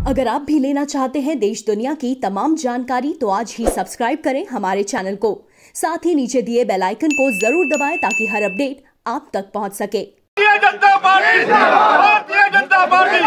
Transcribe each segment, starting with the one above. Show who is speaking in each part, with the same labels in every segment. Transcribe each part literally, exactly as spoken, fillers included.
Speaker 1: अगर आप भी लेना चाहते हैं देश दुनिया की तमाम जानकारी तो आज ही सब्सक्राइब करें हमारे चैनल को। साथ ही नीचे दिए बेल आइकन को जरूर दबाएं ताकि हर अपडेट आप तक पहुंच सके।
Speaker 2: भारतीय जनता पार्टी, भारतीय जनता पार्टी,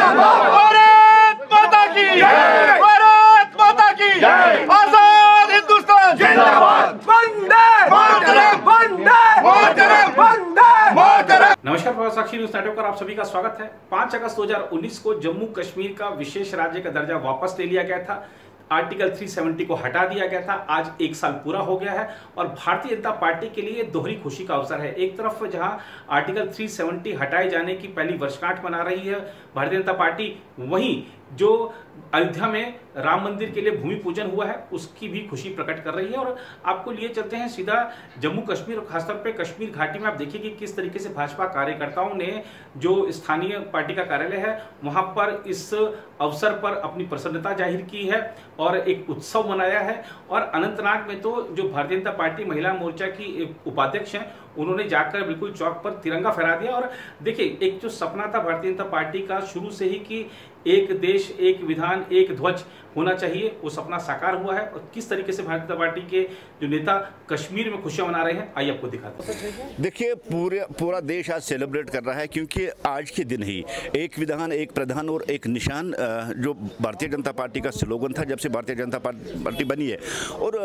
Speaker 2: भारत माता की जय, भारत माता की जय, आजाद हिंदुस्तान जिंदाबाद, वंदे मातरम, वंदे मातरम, वंदे मातरम।
Speaker 3: नमस्कार, प्रवास साक्षी न्यूज नेटवर्क पर आप सभी का स्वागत है। पाँच अगस्त दो हज़ार उन्नीस को जम्मू कश्मीर का विशेष राज्य का दर्जा वापस ले लिया गया था। आर्टिकल तीन सौ सत्तर को हटा दिया गया था। आज एक साल पूरा हो गया है और भारतीय जनता पार्टी के लिए दोहरी खुशी का अवसर है। एक तरफ जहां आर्टिकल तीन सौ सत्तर हटाए जाने की पहली वर्षगांठ मना रही है भारतीय जनता पार्टी, वहीं जो अयोध्या में राम मंदिर के लिए भूमि पूजन हुआ है उसकी भी खुशी प्रकट कर रही है। और आपको लिए चलते हैं सीधा जम्मू कश्मीर और खासतौर पे कश्मीर घाटी में। आप देखिए कि किस तरीके से भाजपा कार्यकर्ताओं ने जो स्थानीय पार्टी का कार्यालय है वहां पर इस अवसर पर अपनी प्रसन्नता जाहिर की है और एक उत्सव मनाया है। और अनंतनाग में तो जो भारतीय जनता पार्टी महिला मोर्चा की उपाध्यक्ष हैं उन्होंने जाकर बिल्कुल चौक पर तिरंगा फहरा दिया। और देखिए, एक जो सपना था भारतीय जनता पार्टी का शुरू से ही कि एक देश एक विधान एक ध्वज होना चाहिए, वो सपना साकार हुआ है। और किस तरीके से भारतीय जनता पार्टी के जो नेता कश्मीर में खुशियां मना रहे हैं, आइए आपको दिखाते हैं।
Speaker 4: देखिए, पूरे पूरा देश आज सेलिब्रेट कर रहा है क्योंकि आज के दिन ही एक विधान एक प्रधान और एक निशान जो भारतीय जनता पार्टी का स्लोगन था जब से भारतीय जनता पार्टी बनी है, और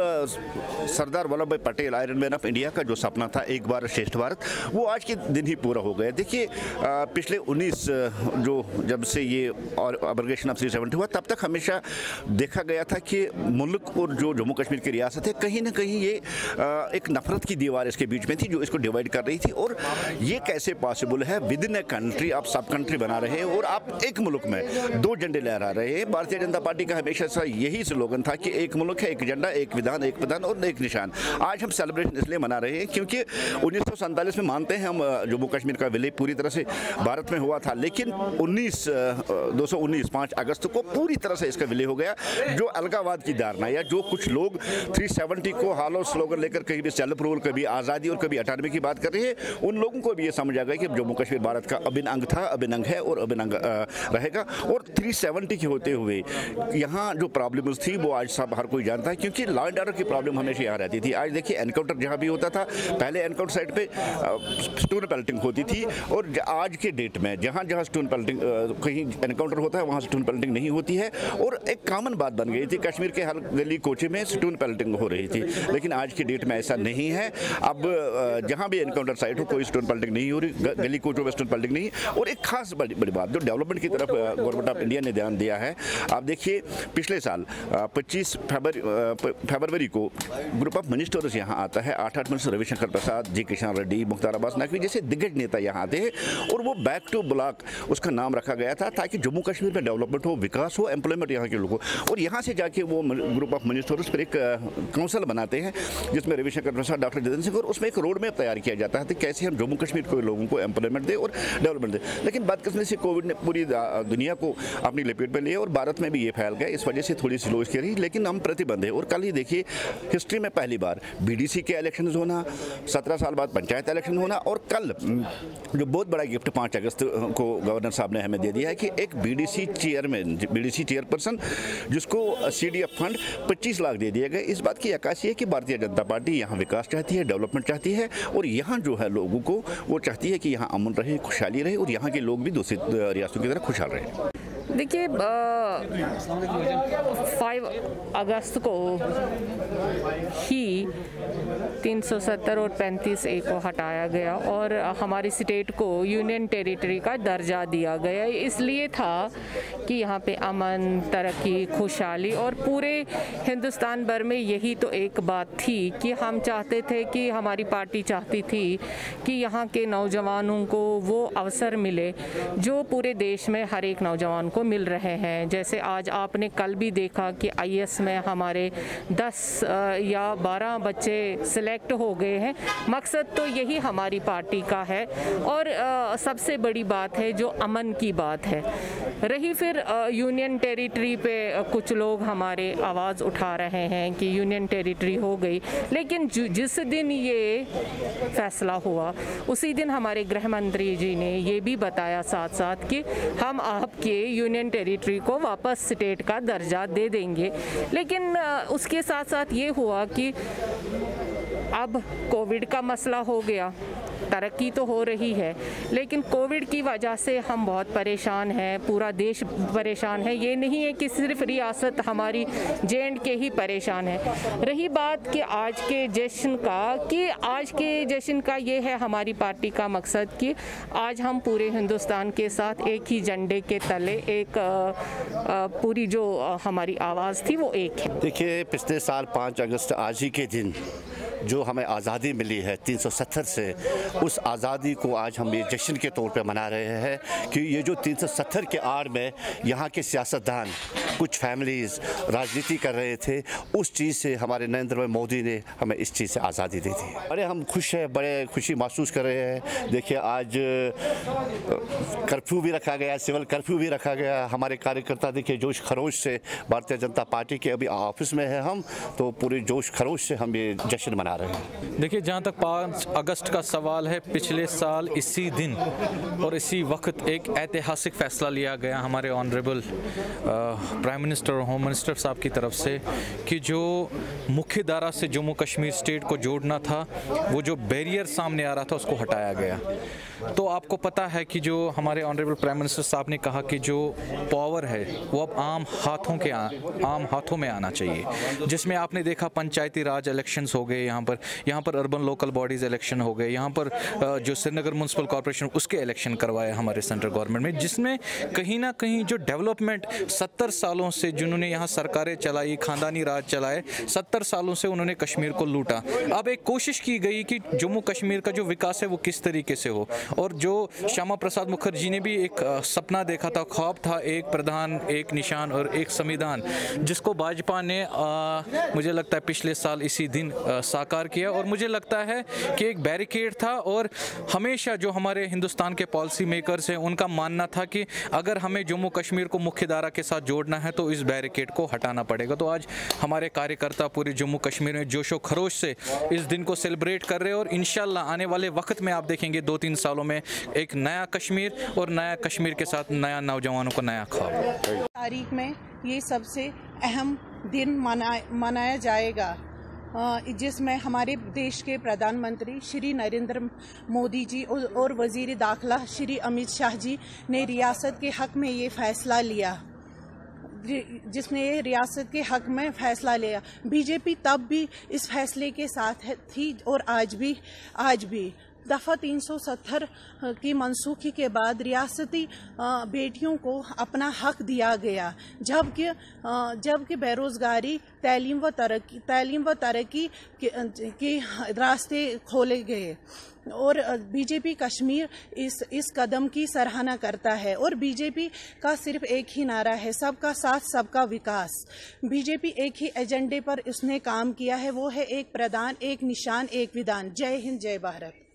Speaker 4: Sardar Vallabh Bhai Patel iron man of India का जो सपना था एक भारत श्रेष्ठ भारत, वो आज के दिन ही पूरा हो गया। देखिए, पिछले उन्नीस जो जब से ये और अब्रोगेशन ऑफ तीन सौ सत्तर हुआ तब तक हमेशा देखा गया था कि मुल्क और जो जम्मू कश्मीर की रियासत है कहीं ना कहीं ये एक नफरत की दीवार इसके बीच में थी जो इसको डिवाइड कर रही थी। और ये कैसे पॉसिबल है, विद इन ए कंट्री आप सब कंट्री बना रहे हैं और आप एक मुल्क में दो झंडे लहरा रहे हैं। भारतीय जनता पार्टी का हमेशा से यही स्लोगन था कि एक मुल्क है एक झंडा एक विधान एक प्रधान और एक निशान। आज हम सेलिब्रेशन इसलिए मना रहे हैं क्योंकि उन्नीस सौ सैंतालीस में मानते हैं हम जम्मू कश्मीर का विलय पूरी तरह से भारत में हुआ था, लेकिन उन्नीस दो सौ उन्नीस पाँच अगस्त को पूरी तरह से इसका विलय हो गया। जो अलगावाद की धारणा या जो कुछ लोग तीन सौ सत्तर को हालो स्लोगन लेकर कहीं भी सेल्फ रूल, कभी आज़ादी और कभी अटानमी की बात कर रहे हैं, उन लोगों को भी ये समझ आ गया कि जम्मू कश्मीर भारत का अभिन्न अंग था, अभिन्न अंग है और अभिन्न अंग रहेगा। और तीन सौ सत्तर के होते हुए यहाँ जो प्रॉब्लम्स थी वो आज सब हर कोई जानता है क्योंकि लॉ एंड ऑर्डर की प्रॉब्लम हमेशा यहाँ रहती थी। आज देखिए, एनकाउंटर जहाँ भी होता था, पहले एनकाउंटर साइट पे स्टोन पेल्टिंग होती थी और आज के डेट में जहाँ जहाँ स्टोन पेल्टिंग कहीं एनकाउंटर होता है वहाँ स्टोन पेल्टिंग नहीं होती है। और एक कॉमन बात बन गई थी, कश्मीर के हर गली कोचे में स्टोन पेल्टिंग हो रही थी, लेकिन आज की डेट में ऐसा नहीं है। अब जहाँ भी एनकाउंटर साइट हो कोई स्टोन पेल्टिंग नहीं हो रही, गली कोचों में स्टोन पेल्टिंग नहीं। और एक खास बड़ी बड़ी बात जो डेवलपमेंट की तरफ गवर्नमेंट ऑफ इंडिया ने ध्यान दिया है, आप देखिए पिछले साल पच्चीस फरवरी को ग्रुप ऑफ मिनिस्टर्स यहाँ आता है। आठ आठ मिनिस्टर रविशंकर प्रसाद, जी किशन रेड्डी, मुख्तार अब्बास नकवी जैसे दिग्गज नेता यहाँ आते हैं और वो बैक टू ब्लॉक उसका नाम रखा गया था ताकि जम्मू कश्मीर में डेवलपमेंट हो, विकास हो, एम्प्लॉयमेंट यहाँ के लोगों। और यहाँ से जाके वो ग्रुप ऑफ मिनिस्टर्स पर एक काउंसिल बनाते हैं जिसमें रविशंकर प्रसाद, डॉक्टर जितेंद्र सिंह, और उसमें एक रोड मैप तैयार किया जाता है कि कैसे हम जम्मू कश्मीर के लोगों को एम्प्लॉयमेंट दें और डेवलपमेंट दें। लेकिन बदकिस्मती से कोविड ने पूरी दुनिया को अपनी लपेट में लिया और भारत में भी ये फैल गया, इस वजह से थोड़ी स्लो इसकी रही, लेकिन हम प्रतिबंध है। और कल ही देखिए, हिस्ट्री में पहली बार बीडीसी के इलेक्शन होना, सत्रह साल बाद पंचायत इलेक्शन होना, और कल जो बहुत बड़ा गिफ्ट पाँच अगस्त को गवर्नर साहब ने हमें दे दिया है कि एक बीडीसी चेयरमैन, बीडीसी चेयरपर्सन जिसको सीडीएफ फंड पच्चीस लाख दे दिया गया। इस बात की अक्कासी है कि भारतीय जनता पार्टी यहाँ विकास चाहती है, डेवलपमेंट चाहती है और यहाँ जो है लोगों को वो चाहती है कि यहाँ अमन रहे, खुशहाली रहे और यहाँ के लोग भी दूसरी रियासतों की तरह खुशहाल रहे।
Speaker 5: देखिए, फाइव अगस्त को ही तीन सौ सत्तर और पैंतीस ए को हटाया गया और हमारी स्टेट को यूनियन टेरिटरी का दर्जा दिया गया। इसलिए था कि यहाँ पे अमन, तरक्की, खुशहाली और पूरे हिंदुस्तान भर में यही तो एक बात थी कि हम चाहते थे कि हमारी पार्टी चाहती थी कि यहाँ के नौजवानों को वो अवसर मिले जो पूरे देश में हर एक नौजवान को मिल रहे हैं। जैसे आज आपने कल भी देखा कि आईएएस में हमारे दस या बारह बच्चे सिलेक्ट हो गए हैं। मकसद तो यही हमारी पार्टी का है और सबसे बड़ी बात है जो अमन की बात है। रही फिर यूनियन टेरिटरी पे कुछ लोग हमारे आवाज़ उठा रहे हैं कि यूनियन टेरिटरी हो गई, लेकिन जिस दिन ये फैसला हुआ उसी दिन हमारे गृह मंत्री जी ने ये भी बताया साथ साथ कि हम आपके यूनियन टेरिटरी को वापस स्टेट का दर्जा दे देंगे। लेकिन उसके साथ साथ ये हुआ कि अब कोविड का मसला हो गया, तरक्की तो हो रही है लेकिन कोविड की वजह से हम बहुत परेशान हैं, पूरा देश परेशान है। ये नहीं है कि सिर्फ रियासत हमारी जे एंड के ही परेशान है। रही बात कि आज के जश्न का, कि आज के जश्न का ये है हमारी पार्टी का मकसद कि आज हम पूरे हिंदुस्तान के साथ एक ही झंडे के तले एक आ, आ, पूरी जो हमारी आवाज़ थी वो एक है।
Speaker 4: देखिए, पिछले साल पाँच अगस्त आज ही के दिन जो हमें आज़ादी मिली है तीन सौ सत्तर से, उस आज़ादी को आज हम ये जश्न के तौर पे मना रहे हैं कि ये जो तीन सौ सत्तर के आड़ में यहाँ के सियासतदान, कुछ फैमिलीज़ राजनीति कर रहे थे, उस चीज़ से हमारे नरेंद्र भाई मोदी ने हमें इस चीज़ से आज़ादी दी थी। बड़े हम खुश हैं, बड़े खुशी महसूस कर रहे हैं। देखिए, आज कर्फ्यू भी रखा गया, सिविल कर्फ्यू भी रखा गया। हमारे कार्यकर्ता देखिए जोश खरोश से, भारतीय जनता पार्टी के अभी ऑफिस में है हम, तो पूरे जोश खरोश से हम ये जश्न मना रहे हैं।
Speaker 6: देखिए, जहाँ तक पाँच अगस्त का सवाल है, पिछले साल इसी दिन और इसी वक्त एक ऐतिहासिक फैसला लिया गया हमारे ऑनरेबल प्राइम मिनिस्टर और होम मिनिस्टर साहब की तरफ से कि जो मुख्य धारा से जम्मू कश्मीर स्टेट को जोड़ना था, वो जो बैरियर सामने आ रहा था उसको हटाया गया। तो आपको पता है कि जो हमारे ऑनरेबल प्राइम मिनिस्टर साहब ने कहा कि जो पावर है वो अब आम हाथों के आ, आम हाथों में आना चाहिए, जिसमें आपने देखा पंचायती राज इलेक्शंस हो गए, यहाँ पर यहाँ पर अर्बन लोकल बॉडीज़ इलेक्शन हो गए, यहाँ पर जो श्रीनगर म्यूनसिपल कॉर्पोरेशन उसके इलेक्शन करवाए हमारे सेंट्रल गवर्नमेंट में, जिसमें कहीं ना कहीं जो डेवलपमेंट सत्तर सालों से जिन्होंने यहाँ सरकारें चलाई, खानदानी राज चलाए, सत्तर सालों से उन्होंने कश्मीर को लूटा। अब एक कोशिश की गई कि जम्मू कश्मीर का जो विकास है वो किस तरीके से हो, और जो श्यामा प्रसाद मुखर्जी ने भी एक सपना देखा था, ख्वाब था, एक प्रधान, एक निशान और एक संविधान, जिसको भाजपा ने आ, मुझे लगता है पिछले साल इसी दिन आ, साकार किया। और मुझे लगता है कि एक बैरिकेड था, और हमेशा जो हमारे हिंदुस्तान के पॉलिसी मेकर्स हैं उनका मानना था कि अगर हमें जम्मू कश्मीर को मुख्य धारा के साथ जोड़ना है तो इस बैरिकेड को हटाना पड़ेगा। तो आज हमारे कार्यकर्ता पूरे जम्मू कश्मीर में जोशो खरोश से इस दिन को सेलिब्रेट कर रहे हैं, और इंशाल्लाह आने वाले वक्त में आप देखेंगे दो तीन सालों में एक नया कश्मीर, और नया कश्मीर के साथ नया नौजवानों को नया ख्वाब।
Speaker 7: तारीख में ये सबसे अहम दिन मना मनाया जाएगा, जिसमें हमारे देश के प्रधानमंत्री श्री नरेंद्र मोदी जी और वजीर दाखिला श्री अमित शाह जी ने रियासत के हक में ये फैसला लिया, जिसने ये रियासत के हक में फैसला लिया। बीजेपी तब भी इस फैसले के साथ थी और आज भी आज भी दफ़ा तीन सौ सत्तर की मनसूखी के बाद रियासती बेटियों को अपना हक दिया गया, जबकि जबकि बेरोज़गारी, तालीम व तरक्की तालीम व तरक्की के, के रास्ते खोले गए, और बीजेपी कश्मीर इस इस कदम की सराहना करता है। और बीजेपी का सिर्फ एक ही नारा है, सबका साथ सबका विकास। बीजेपी एक ही एजेंडे पर उसने काम किया है, वो है एक प्रधान, एक निशान, एक विधान। जय हिंद, जय भारत।